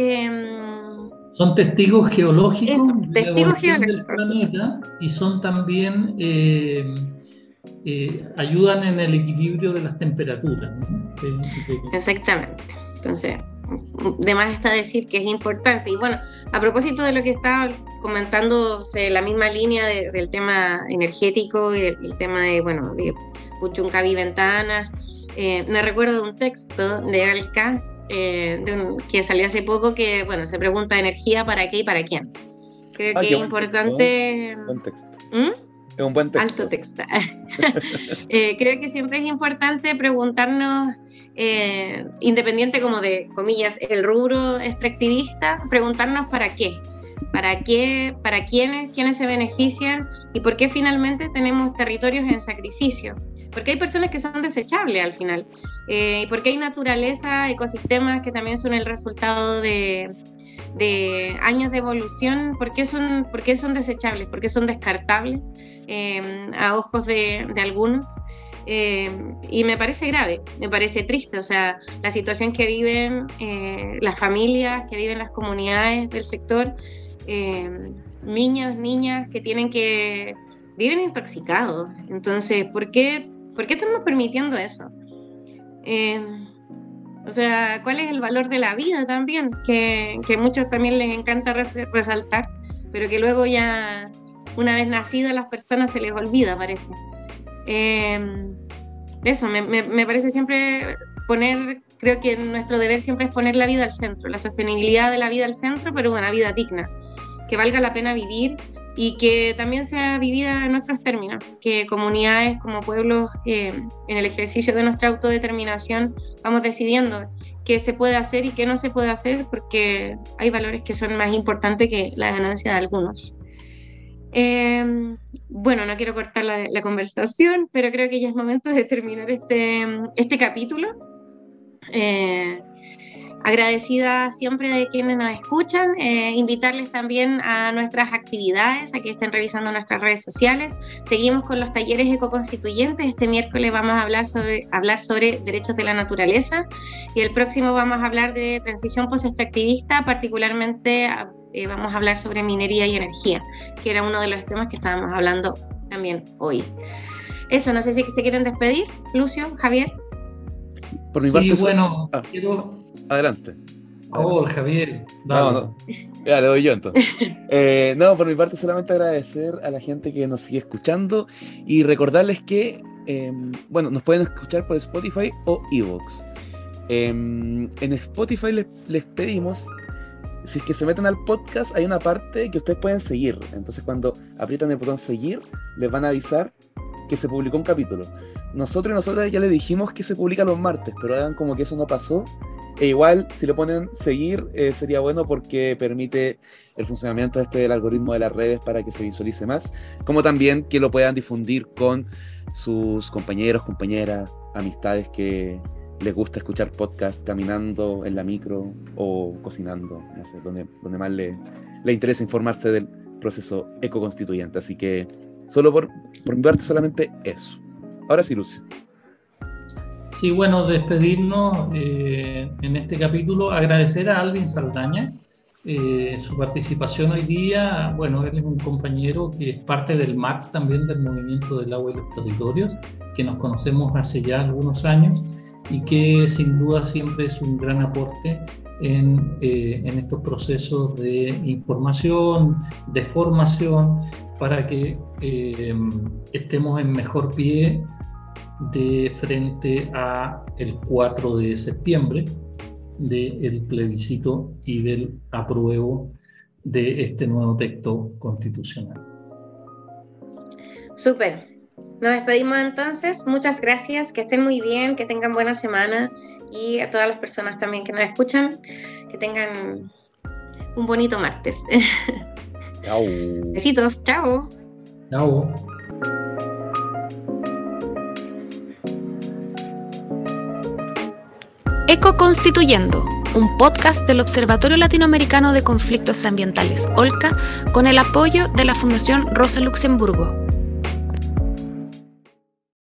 C: Eh,
D: son testigos geológicos,
C: eso,
D: de
C: testigos
D: la evolución
C: geológicos
D: del planeta, y son también... Eh, eh, ayudan en el equilibrio de las temperaturas, ¿no? De, de...
C: Exactamente. Entonces, de más está decir que es importante. Y bueno, a propósito de lo que estaba comentándose, la misma línea de, del tema energético y del, el tema de, bueno, de Puchuncaví Ventanas, eh, me recuerdo de un texto de Alca eh, de un, que salió hace poco, que, bueno, se pregunta: energía para qué y para quién. Creo ah, que es importante...
B: Texto, buen texto.
C: ¿Mm?
B: Es un buen texto.
C: Alto texto. eh, creo que siempre es importante preguntarnos, eh, independiente como de, comillas, el rubro extractivista, preguntarnos para qué, para qué, para quiénes, quiénes se benefician y por qué finalmente tenemos territorios en sacrificio. Porque hay personas que son desechables al final, eh, y porque hay naturaleza, ecosistemas que también son el resultado de... de años de evolución. ¿Por qué son, por qué son desechables? ¿Por qué son descartables eh, a ojos de, de algunos? Eh, y me parece grave, me parece triste, o sea, la situación que viven eh, las familias, que viven las comunidades del sector, eh, niños, niñas que tienen que, viven intoxicados. Entonces, ¿por qué, por qué estamos permitiendo eso? Eh, O sea, ¿cuál es el valor de la vida también? Que, que a muchos también les encanta res, resaltar, pero que luego ya, una vez nacidas las personas, se les olvida, parece. Eh, eso, me, me, me parece siempre poner, creo que nuestro deber siempre es poner la vida al centro, la sostenibilidad de la vida al centro, pero una vida digna, que valga la pena vivir y que también sea vivida en nuestros términos, que comunidades como pueblos eh, en el ejercicio de nuestra autodeterminación vamos decidiendo qué se puede hacer y qué no se puede hacer, porque hay valores que son más importantes que la ganancia de algunos. Eh, bueno, no quiero cortar la, la conversación, pero creo que ya es momento de terminar este, este capítulo. Eh, agradecida siempre de quienes nos escuchan, eh, invitarles también a nuestras actividades, a que estén revisando nuestras redes sociales. Seguimos con los talleres ecoconstituyentes. Este miércoles vamos a hablar sobre, hablar sobre derechos de la naturaleza, y el próximo vamos a hablar de transición post-extractivista, particularmente eh, vamos a hablar sobre minería y energía, que era uno de los temas que estábamos hablando también hoy. Eso, no sé si se quieren despedir, Lucio, Javier.
D: Por mi sí, parte, bueno, ah, quiero...
B: Adelante.
D: Por favor, Javier. Dale.
B: No, no. Ya, le doy yo entonces. eh, no, por mi parte solamente agradecer a la gente que nos sigue escuchando y recordarles que, eh, bueno, nos pueden escuchar por Spotify o iVoox. Eh, en Spotify les, les pedimos, si es que se meten al podcast, hay una parte que ustedes pueden seguir. Entonces cuando aprietan el botón seguir, les van a avisar que se publicó un capítulo. Nosotros y nosotras ya les dijimos que se publica los martes, pero hagan como que eso no pasó. E igual, si lo ponen seguir, eh, sería bueno porque permite el funcionamiento este del algoritmo de las redes para que se visualice más, como también que lo puedan difundir con sus compañeros, compañeras, amistades que les gusta escuchar podcast caminando en la micro o cocinando, no sé, donde, donde más le, le interesa informarse del proceso ecoconstituyente. Así que solo por, por mi parte solamente eso. Ahora sí, Lucio.
D: Sí, bueno, despedirnos eh, en este capítulo, agradecer a Alvin Saldaña eh, su participación hoy día. Bueno, él es un compañero que es parte del M A C también, del Movimiento del Agua y los Territorios, que nos conocemos hace ya algunos años y que sin duda siempre es un gran aporte en, eh, en estos procesos de información, de formación, para que eh, estemos en mejor pie de frente a el cuatro de septiembre del plebiscito y del apruebo de este nuevo texto constitucional.
C: Súper. Nos despedimos entonces. Muchas gracias, que estén muy bien, que tengan buena semana, y a todas las personas también que nos escuchan, que tengan un bonito martes.
B: Chao.
C: Besitos, chao.
D: Chao.
A: Ecoconstituyendo, un podcast del Observatorio Latinoamericano de Conflictos Ambientales, OLCA, con el apoyo de la Fundación Rosa Luxemburgo.